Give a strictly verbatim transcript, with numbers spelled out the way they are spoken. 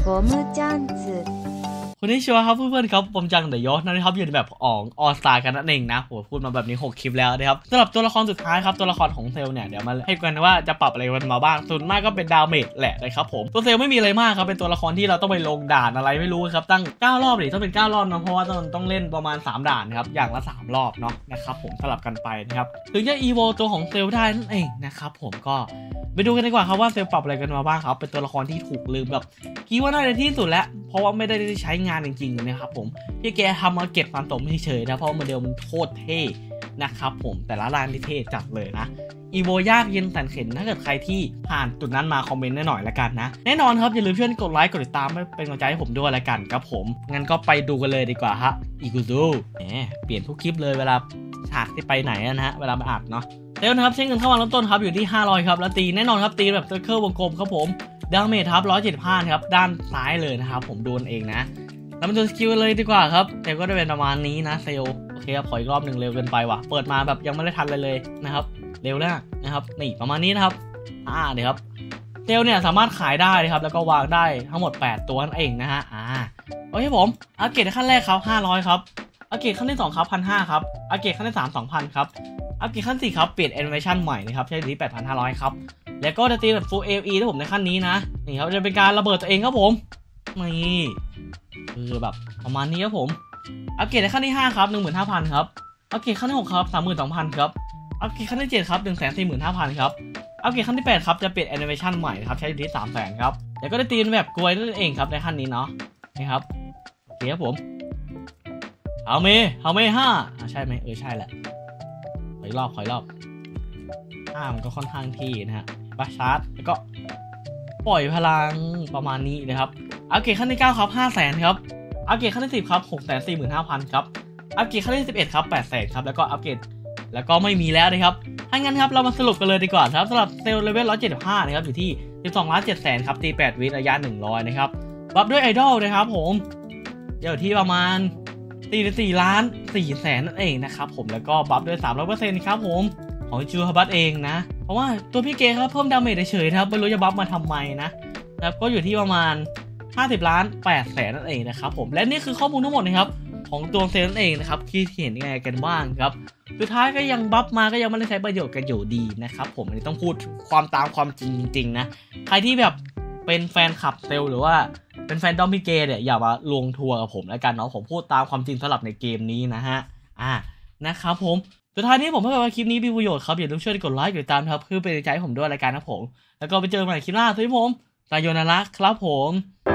ゴムチャンツคนที่ชัวร์ครับเพื่อนๆครับผมจังเดยศนะครับอยู่ในแบบออกออสตากันนั่นเองนะโหพูดมาแบบนี้หกคลิปแล้วนะครับสำหรับตัวละครสุดท้ายครับตัวละครของเซลเนี่ยเดี๋ยวมาให้กันว่าจะปรับอะไรกันมาบ้างส่วนมากก็เป็นดาเมจแหละนะครับผมตัวเซลไม่มีอะไรมากครับเป็นตัวละครที่เราต้องไปลงด่านอะไรไม่รู้ครับตั้งเก้ารอบหรือต้องเป็นเก้ารอบนะเพราะว่าต้องต้องเล่นประมาณสามด่านครับอย่างละสามรอบเนาะนะครับผมสลับกันไปนะครับถึงจะอีโวตัวของเซลได้นั่นเองนะครับผมก็ไปดูกันดีกว่าครับว่าเซลปรับอะไรกันมาบ้างครับเป็นตัวละครที่ถูกลืมแบบคิดว่าน่าจะที่สุดแล้วเพราะว่าไม่ได้ใช้งานจริงๆนะครับผมที่แกทำมาเก็บความสมเฉยๆนะเพราะโมเดลมันโคตรเท่นะครับผมแต่ละร้านที่เท่จัดเลยนะอีโวยากเย็นแสนเข็นถ้าเกิดใครที่ผ่านจุดนั้นมาคอมเมนต์หน่อยละกันนะแน่นอนครับอย่าลืมช่วยกดไลค์กดติดตามเป็นกำลังใจให้ผมด้วยละกันครับผมงั้นก็ไปดูกันเลยดีกว่าฮะอีกูดูแหมเปลี่ยนทุกคลิปเลยเวลาฉากที่ไปไหนนะฮะเวลามาอัดเนาะเร็วนะครับใช้เงินเข้ามาเริ่มต้นครับอยู่ที่ห้าร้อยครับแล้วตีแน่นอนครับตีแบบเซอร์เคิลวงกลมครับผมดาเมจครับหนึ่งร้อยเจ็ดสิบห้าครับด้านซ้ายเลยนะครับผมโดนเองนะแล้วมาดูสกิลเลยดีกว่าครับแต่ก็จะเป็นประมาณนี้นะเซลโอเคครับขออีกรอบหนึ่งเร็วเกินไปว่ะเปิดมาแบบยังไม่ได้ทันเลยเลยนะครับเร็วแล้วนะครับนี่ประมาณนี้นะครับอ่าเดี๋ยวครับเซลเนี่ยสามารถขายได้นะครับแล้วก็วางได้ทั้งหมดแปดตัวนั่นเองนะฮะอ่าโอเคผมอัปเกรดขั้นแรกครับห้าร้อยครับอัปเกรดขั้นที่สองครับ หนึ่งพันห้าร้อย ครับอัปเกรดขั้นที่สาม สองพัน ครับอัปเกรดขั้นสี่ครับเปลี่ยนแอนิเมชันใหม่นะครับใช้ที่ แปดพันห้าร้อย ครับแล้วก็จะตีแบบ Full เอ อี ที่ผมในขั้นนี้นะนี่ครับจะเป็นการระเบิดตัวเองครับผมนี่คือแบบประมาณนี้ครับผมอัปเกรดในขั้นที่ห้าครับ หนึ่งหมื่นห้าพัน ครับอัปเกรดขั้นที่หกครับ สามหมื่นสองพัน ครับอัปเกรดขั้นที่เจ็ดครับ หนึ่งแสนสี่หมื่นห้าพัน ครับอัปเกรดขั้นที่แปดครับจะเปลี่ยนแอนิเมชันใหม่นะครับใช้อยู่ที่ สามแสน ครับแล้วก็ได้ตีแบบกลวยนั่นเองครับในขั้นนี้เนาะนี่ครับโอเคครับผมเอาเมเอาเมห้าอ่าใช่ไหมเออใช่แหละขออีกรอบขออีกรอบห้ามันก็ค่อนข้างที่นะฮะบัชชาร์จแล้วก็ปล่อยพลังประมาณนี้นะครับอัปเกรดขั้นที่เก้าครับ ห้าแสน ครับอัปเกรดขั้นที่สิบครับ หกแสนสี่หมื่นห้าพัน ครับอัปเกรดขั้นที่สิบเอ็ดครับ แปดแสน ครับแล้วก็อัปเกรดแล้วก็ไม่มีแล้วนะครับถ้างั้นครับเรามาสรุปกันเลยดีกว่าครับสำหรับเซลล์เลเวลหนึ่งร้อยเจ็ดสิบห้านะครับอยู่ที่ สิบสองล้านเจ็ดแสน ครับตีแปดวิระยะหนึ่งร้อยนะครับบัฟด้วยไอดอลนะครับผมอยู่ที่ประมาณสี่สิบสี่ล้านสี่แสนนั่นเองนะครับผมแล้วก็บัฟด้วย สามร้อยเปอร์เซ็นต์ ครับผมของจูฮับบัตเองนะเพราะว่าตัวพี่เกครับเพิ่มดาเมจเฉยๆครับไม่รู้จะบัฟมาทำไมนะนะครับก็อยู่ที่ประมาณห้าสิบล้านแปดแสนนั่นเองนะครับผมและนี่คือข้อมูลทั้งหมดนะครับของตัวเซลล์นั่นเองนะครับที่เห็นยังไงกันบ้างครับสุดท้ายก็ยังบัฟมาก็ยังไม่ได้ใช้ประโยชน์กันอยู่ดีนะครับผมอันนี้ต้องพูดความตามความจริงจริงๆนะใครที่แบบเป็นแฟนคลับเซลล์หรือว่าเป็นแฟนดอมพี่เกเนี่ยอย่ามาลงทัวร์กับผมแล้วกันเนาะผมพูดตามความจริงสำหรับในเกมนี้นะฮะอ่านะครับผมสุดท้ายนี้ผมถ้าเกิดว่าคลิปนี้มีประโยชน์ครับอย่าลืมช่วยกดไลค์กดติดตามครับเพื่อเป็นกำลังใจให้ผมด้วยรายการนะผมแล้วก็ไปเจอกันใหม่คลิปหน้าสวัสดีผมสายโยนาระครับผม